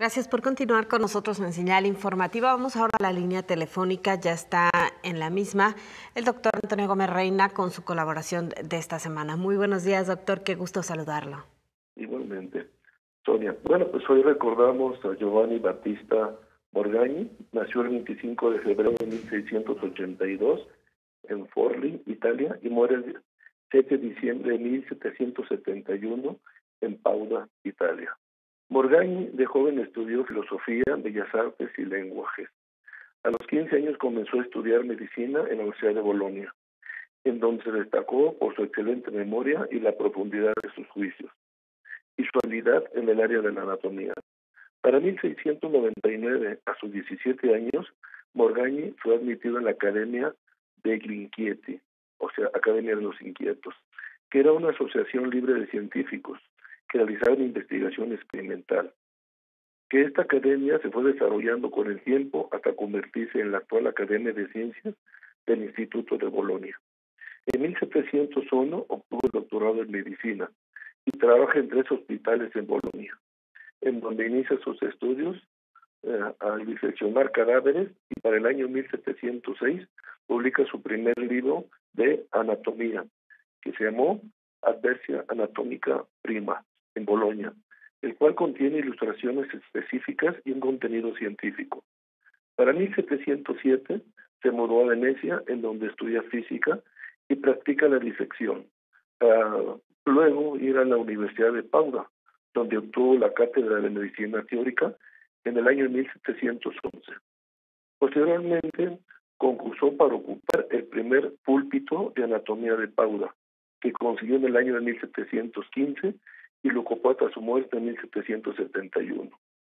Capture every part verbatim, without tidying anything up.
Gracias por continuar con nosotros en Señal Informativa. Vamos ahora a la línea telefónica, ya está en la misma el doctor Antonio Gómez Reina con su colaboración de esta semana. Muy buenos días, doctor, qué gusto saludarlo. Igualmente, Sonia. Bueno, pues hoy recordamos a Giovanni Battista Morgagni. Nació el veinticinco de febrero de mil seiscientos ochenta y dos en Forlì, Italia, y muere el siete de diciembre de mil setecientos setenta y uno en Padua, Italia. Morgagni de joven estudió filosofía, bellas artes y lenguajes. A los quince años comenzó a estudiar medicina en la Universidad de Bolonia, en donde se destacó por su excelente memoria y la profundidad de sus juicios, y su habilidad en el área de la anatomía. Para mil seiscientos noventa y nueve, a sus diecisiete años, Morgagni fue admitido en la Academia degli Inquieti, o sea, Academia de los Inquietos, que era una asociación libre de científicos que realizaban investigación experimental. Que esta academia se fue desarrollando con el tiempo hasta convertirse en la actual Academia de Ciencias del Instituto de Bolonia. En mil setecientos uno obtuvo el doctorado en medicina y trabaja en tres hospitales en Bolonia, en donde inicia sus estudios eh, al diseccionar cadáveres, y para el año mil setecientos seis publica su primer libro de anatomía, que se llamó Adversia Anatomica Prima, en Bolonia, el cual contiene ilustraciones específicas y un contenido científico. Para mil setecientos siete se mudó a Venecia, en donde estudia física y practica la disección. Uh, luego ir a la Universidad de Padua, donde obtuvo la cátedra de medicina teórica en el año mil setecientos once. Posteriormente concursó para ocupar el primer púlpito de anatomía de Padua, que consiguió en el año de mil setecientos quince y lo ocupó hasta su muerte en mil setecientos setenta y uno.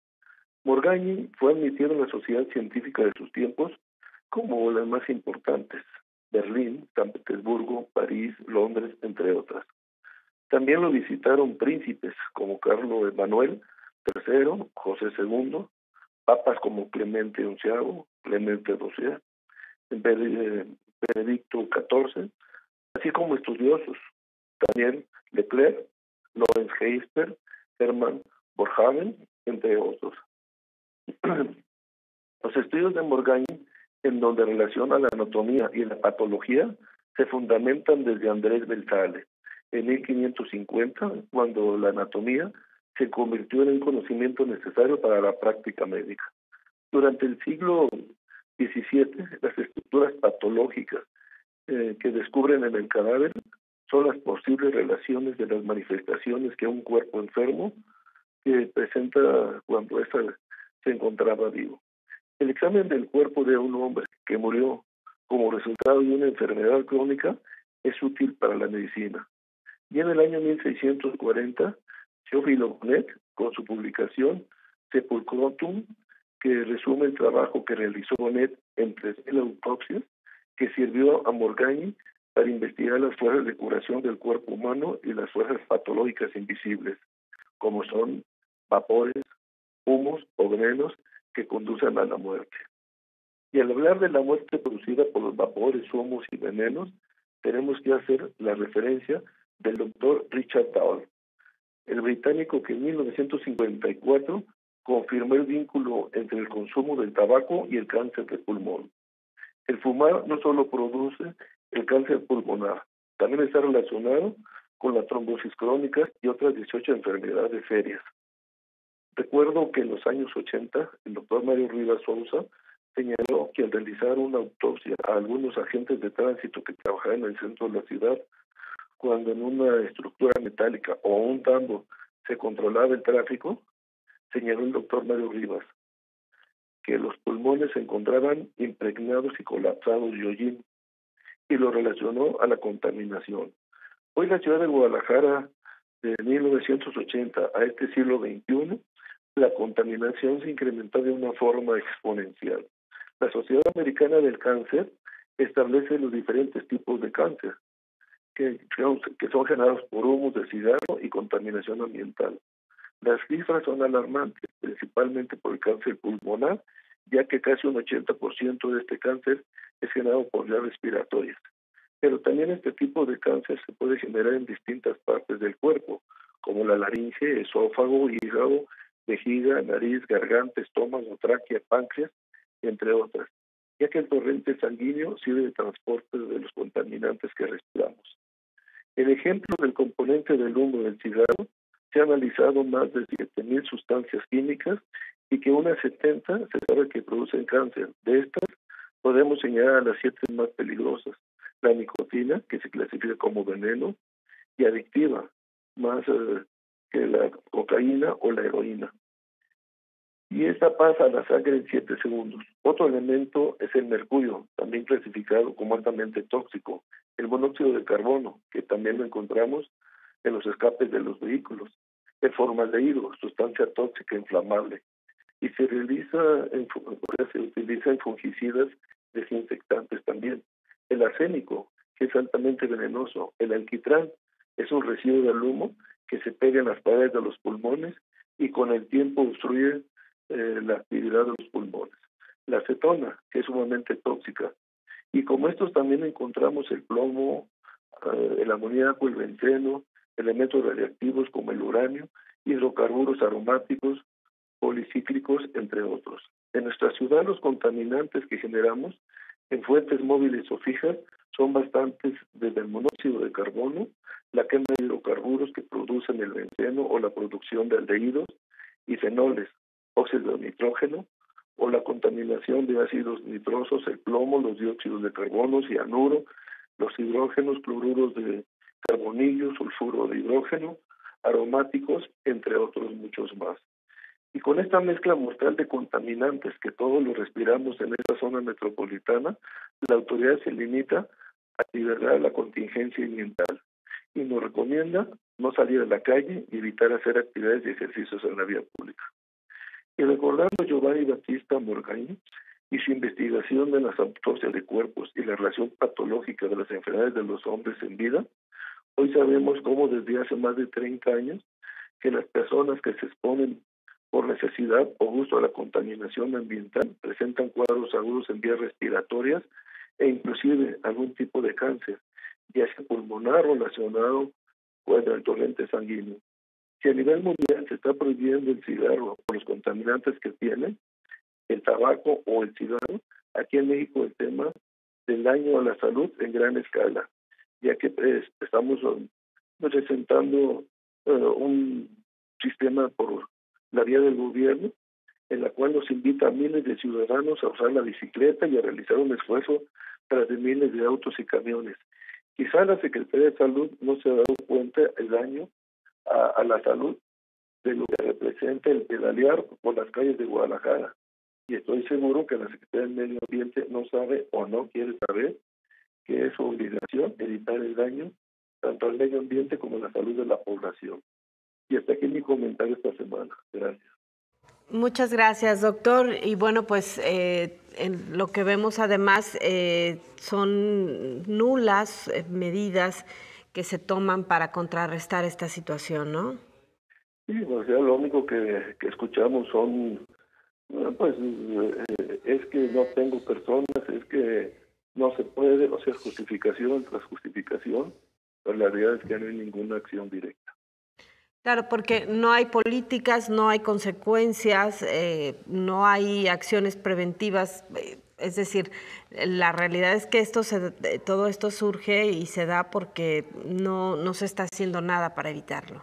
Morgagni fue admitido en la sociedad científica de sus tiempos como las más importantes: Berlín, San Petersburgo, París, Londres, entre otras. También lo visitaron príncipes como Carlos Emanuel tercero, José segundo, papas como Clemente onceavo, Clemente doce, Benedicto catorce, así como estudiosos, Daniel Leclerc, Lorenz Heister, Hermann Boerhaave, entre otros. Los estudios de Morgagni, en donde relaciona la anatomía y la patología, se fundamentan desde Andrés Belsale, en mil quinientos cincuenta, cuando la anatomía se convirtió en un conocimiento necesario para la práctica médica. Durante el siglo diecisiete, las estructuras patológicas eh, que descubren en el cadáver son las posibles relaciones de las manifestaciones que un cuerpo enfermo que presenta cuando ésta se encontraba vivo. El examen del cuerpo de un hombre que murió como resultado de una enfermedad crónica es útil para la medicina. Y en el año mil seiscientos cuarenta, Théophile Bonnet, con su publicación Sepulchrotum, que resume el trabajo que realizó Bonnet en tres mil autopsias, que sirvió a Morgagni para investigar las fuerzas de curación del cuerpo humano y las fuerzas patológicas invisibles, como son vapores, humos o venenos que conducen a la muerte. Y al hablar de la muerte producida por los vapores, humos y venenos, tenemos que hacer la referencia del doctor Richard Dawes, el británico que en mil novecientos cincuenta y cuatro confirmó el vínculo entre el consumo del tabaco y el cáncer de pulmón. El fumar no solo produce el cáncer pulmonar, también está relacionado con la trombosis crónica y otras dieciocho enfermedades serias. Recuerdo que en los años ochenta, el doctor Mario Rivas Sousa señaló que al realizar una autopsia a algunos agentes de tránsito que trabajaban en el centro de la ciudad, cuando en una estructura metálica o un tambo se controlaba el tráfico, señaló el doctor Mario Rivas que los pulmones se encontraban impregnados y colapsados de hollín, y lo relacionó a la contaminación. Hoy la ciudad de Guadalajara, de mil novecientos ochenta a este siglo veintiuno, la contaminación se incrementó de una forma exponencial. La Sociedad Americana del Cáncer establece los diferentes tipos de cáncer, que, que son generados por humos de cigarro y contaminación ambiental. Las cifras son alarmantes, principalmente por el cáncer pulmonar, ya que casi un ochenta por ciento de este cáncer es generado por vías respiratorias. Pero también este tipo de cáncer se puede generar en distintas partes del cuerpo, como la laringe, esófago, hígado, vejiga, nariz, garganta, estómago, tráquea, páncreas, entre otras, ya que el torrente sanguíneo sirve de transporte de los contaminantes que respiramos. El ejemplo del componente del humo del cigarro, se ha analizado más de siete mil sustancias químicas y que unas setenta se sabe que producen cáncer. De estas, podemos señalar a las siete más peligrosas: la nicotina, que se clasifica como veneno y adictiva, más eh, que la cocaína o la heroína. Y esta pasa a la sangre en siete segundos. Otro elemento es el mercurio, también clasificado como altamente tóxico. El monóxido de carbono, que también lo encontramos en los escapes de los vehículos. El formaldehído, sustancia tóxica inflamable. Y se realiza en, se utiliza en fungicidas desinfectantes también. El arsénico, que es altamente venenoso. El alquitrán es un residuo del humo que se pega en las paredes de los pulmones y con el tiempo obstruye eh, la actividad de los pulmones. La acetona, que es sumamente tóxica. Y como estos también encontramos el plomo, eh, el amoníaco, el benceno, elementos radiactivos como el uranio, hidrocarburos aromáticos, policíclicos, entre otros. En nuestra ciudad los contaminantes que generamos en fuentes móviles o fijas son bastantes, desde el monóxido de carbono, la quema de hidrocarburos que producen el benceno o la producción de aldehídos y fenoles, óxido de nitrógeno, o la contaminación de ácidos nitrosos, el plomo, los dióxidos de carbono, cianuro, los hidrógenos, cloruros de carbonillo, sulfuro de hidrógeno, aromáticos, entre otros muchos más. Y con esta mezcla mortal de contaminantes que todos los respiramos en esta zona metropolitana, la autoridad se limita a liberar la contingencia ambiental y nos recomienda no salir a la calle y evitar hacer actividades y ejercicios en la vía pública. Y recordando a Giovanni Battista Morgagni y su investigación de las autopsias de cuerpos y la relación patológica de las enfermedades de los hombres en vida, hoy sabemos cómo desde hace más de treinta años que las personas que se exponen por necesidad o gusto a la contaminación ambiental presentan cuadros agudos en vías respiratorias e inclusive algún tipo de cáncer, ya sea pulmonar relacionado con el torrente sanguíneo. Si a nivel mundial se está prohibiendo el cigarro por los contaminantes que tiene, el tabaco o el cigarro, aquí en México el tema del daño a la salud en gran escala, ya que pues, estamos presentando uh, un sistema por la vía del gobierno, en la cual nos invita a miles de ciudadanos a usar la bicicleta y a realizar un esfuerzo tras de miles de autos y camiones. Quizá la Secretaría de Salud no se ha dado cuenta el daño a, a la salud de lo que representa el pedalear por las calles de Guadalajara. Y estoy seguro que la Secretaría del Medio Ambiente no sabe o no quiere saber que es su obligación evitar el daño tanto al medio ambiente como a la salud de la población. Y hasta aquí mi comentario esta semana. Gracias. Muchas gracias, doctor. Y bueno, pues eh, en lo que vemos además eh, son nulas eh, medidas que se toman para contrarrestar esta situación, ¿no? Sí, o sea, lo único que, que escuchamos son, pues, eh, es que no tengo personas, es que no se puede, o sea, justificación tras justificación, pero la realidad es que no hay ninguna acción directa. Claro, porque no hay políticas, no hay consecuencias, eh, no hay acciones preventivas. Eh, es decir, la realidad es que esto se, todo esto surge y se da porque no, no se está haciendo nada para evitarlo.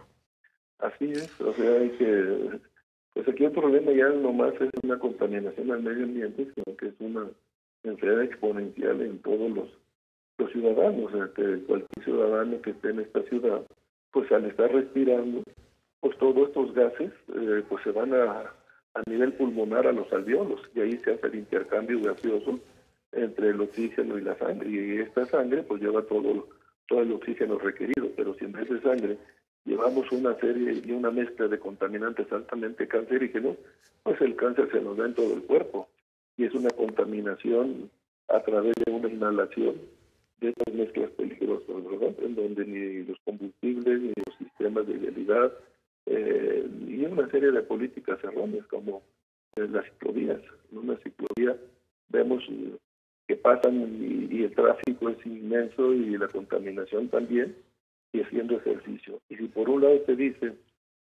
Así es, o sea, hay que, pues aquí el problema ya no más es una contaminación al medio ambiente, sino que es una enfermedad exponencial en todos los, los ciudadanos, o sea, que cualquier ciudadano que esté en esta ciudad, pues al estar respirando, pues todos estos gases eh, pues se van a, a nivel pulmonar a los alveolos y ahí se hace el intercambio gaseoso entre el oxígeno y la sangre, y esta sangre pues lleva todo, todo el oxígeno requerido, pero si en vez de sangre llevamos una serie y una mezcla de contaminantes altamente cancerígenos, pues el cáncer se nos da en todo el cuerpo y es una contaminación a través de una inhalación de estas mezclas peligrosas, ¿verdad? En donde ni los combustibles, ni los sistemas de vialidad, eh, y una serie de políticas erróneas como eh, las ciclovías. En una ciclovía vemos eh, que pasan y, y el tráfico es inmenso y la contaminación también, y haciendo ejercicio. Y si por un lado te dicen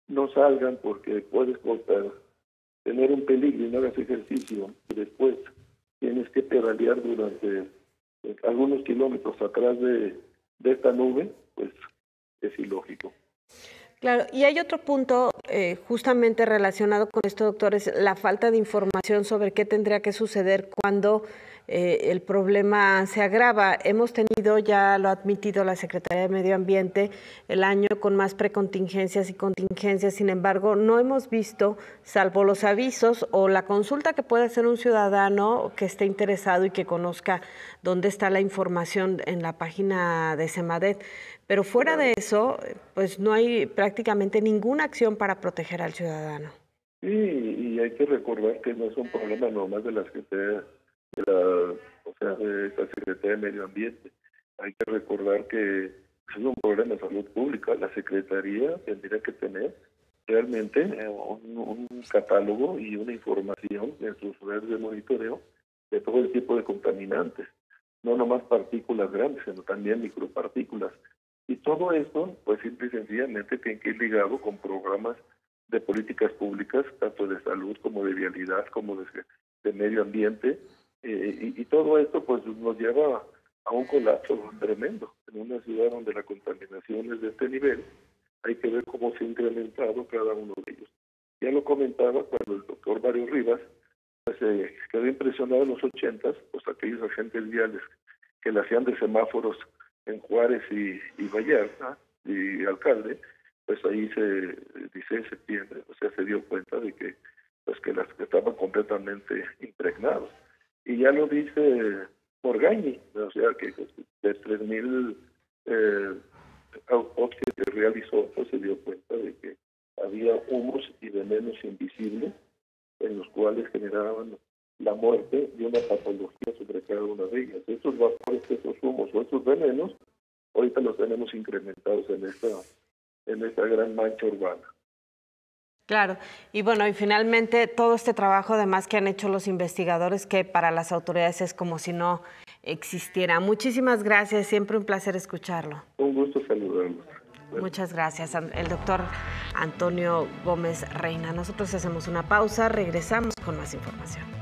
no salgan porque puedes cortar, tener un peligro y no hagas ejercicio y después tienes que pedalear durante eh, algunos kilómetros atrás de, de esta nube, pues es ilógico. Claro, y hay otro punto eh, justamente relacionado con esto, doctor, es la falta de información sobre qué tendría que suceder cuando eh, el problema se agrava. Hemos tenido, ya lo ha admitido la Secretaría de Medio Ambiente, el año con más precontingencias y contingencias. Sin embargo, no hemos visto, salvo los avisos o la consulta que puede hacer un ciudadano que esté interesado y que conozca dónde está la información en la página de Semadet. Pero fuera de eso, pues no hay prácticamente ninguna acción para proteger al ciudadano. Sí, y hay que recordar que no es un problema nomás de la Secretaría de la, o sea, de esta Secretaría de Medio Ambiente. Hay que recordar que es un problema de salud pública. La Secretaría tendría que tener realmente un, un catálogo y una información en sus redes de monitoreo de todo el tipo de contaminantes, no nomás partículas grandes, sino también micropartículas. Y todo esto, pues simple y sencillamente, tiene que ir ligado con programas de políticas públicas, tanto de salud como de vialidad, como de, de medio ambiente. Eh, y, y todo esto pues nos lleva a un colapso tremendo. En una ciudad donde la contaminación es de este nivel, hay que ver cómo se ha incrementado cada uno de ellos. Ya lo comentaba cuando el doctor Mario Rivas pues, eh, quedó impresionado en los ochentas, pues aquellos agentes viales que le hacían de semáforos en Juárez y, y Vallarta, y alcalde, pues ahí se dice en septiembre, o sea, se dio cuenta de que pues que las que estaban completamente impregnados. Y ya lo dice Morgañi, o sea, que de tres mil eh, autopsias que realizó, pues se dio cuenta de que había humos y venenos invisibles en los cuales generaban la muerte de una patología sobre cada una de ellas. Estos vapores, estos humos o estos venenos, ahorita los tenemos incrementados en esta, en esta gran mancha urbana. Claro, y bueno, y finalmente todo este trabajo además que han hecho los investigadores, que para las autoridades es como si no existiera. Muchísimas gracias, siempre un placer escucharlo. Un gusto saludarlos. Bueno. Muchas gracias, el doctor Antonio Gómez Reina. Nosotros hacemos una pausa, regresamos con más información.